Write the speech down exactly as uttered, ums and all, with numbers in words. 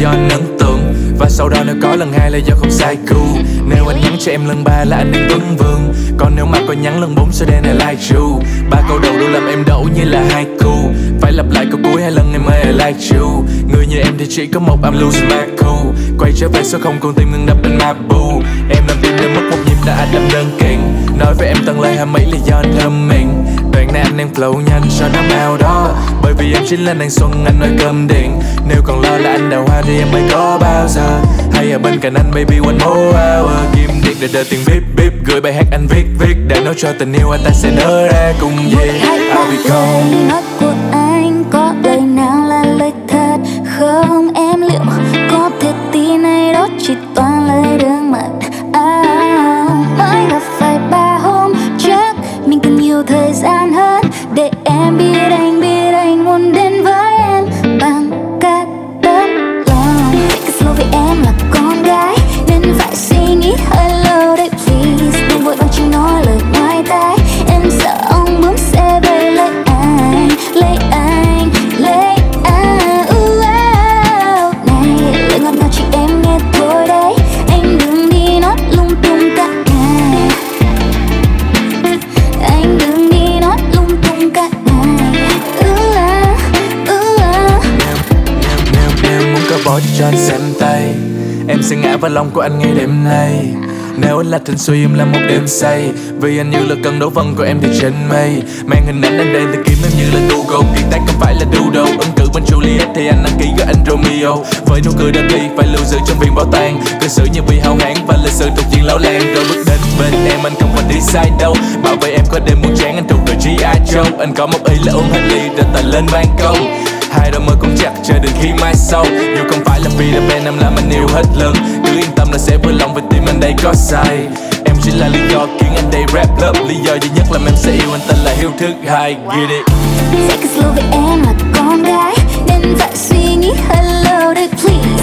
do anh ấn tượng. Và sau đó nếu có lần hai là do không sai gu. Nếu anh nhắn cho em lần ba là anh đang vấn vương. Còn nếu mà có nhắn lần bốn sẽ đen là like you. Ba câu đầu đủ làm em đổ như là haiku. Phải lặp lại câu cuối hai lần em ơi I like you. Người như em thì chỉ có một I'm losing my cool. Quay trở về số không con tim ngừng đập bên Mabu. Em làm tim đến mất một nhịp đã anh đâm đơn kiện. Nói với em tận lời hai mấy là do anh thơm miệng. Đoạn này anh đang flow nhanh cho nó mau đó. Bởi vì em chính là nàng xuân anh nói cơm điện. Nếu còn lo là anh đào hoa thì em mới có bao giờ. Hay ở bên cạnh anh baby one more hour. Kim điện để đợi tiền bíp bíp. Gửi bài hát anh viết viết. Đã nói cho tình yêu anh ta sẽ nở ra cùng gì. I'll be gone. Nói của anh có lời nào là lời thật không? Em liệu có thể tin hay đó chỉ toàn lời đường mật? À, mới gặp phải ba hôm trước. Mình cần nhiều thời gian hơn để em biết anh biết anh muốn đến với em bằng cả tấm lòng. Take it slow vì em là con gái nên phải suy nghĩ hơi lâu đấy please. Đừng vội vàng chỉ nói lời ngoài tai. Em sợ ông bướm sẽ về lấy anh, lấy anh, lấy anh. Uh, oh. Này lời ngọt ngào chỉ em nghe thôi đấy. Anh đừng đi nói lung tung cả ngày. Anh đừng đi nói lung tung cả ngày. Uh, uh, uh. Nếu, nếu muốn có bỏ cho anh xem tay. Em sẽ ngã vào lòng của anh ngay đêm nay. Nếu anh là thanh xuy em là một đêm say. Vì anh như là cơn đấu vân của em thì trên mây. Mang hình ảnh anh đang tìm kiếm em như là Google. Kiệt tác không phải là doodle. Ứng cử bên Juliet thì anh đăng ký với anh Romeo. Với nụ cười đã đi phải lưu giữ trong viên bảo tàng. Cư xử như vì hao hán và lịch sử thuộc diện lão làng. Rồi bước đến bên em anh không còn đi sai đâu. Bảo vệ em có đêm muốn chán anh thuộc về G I Joe. Anh có một ý là uống hết ly rồi tài lên ban công. Hai đôi mơ cũng chặt chờ đến khi mai sau. Dù không phải là vì đã bên em làm anh yêu hết lần. Cứ yên tâm là sẽ vui lòng vì tim anh đây có sai. Em chỉ là lý do khiến anh đây rap love. Lý do duy nhất làm em sẽ yêu anh tên là Hiếu Thứ Hai. Get it. Take it slow vì em là con gái nên phải suy nghĩ hơi lâu đấy please.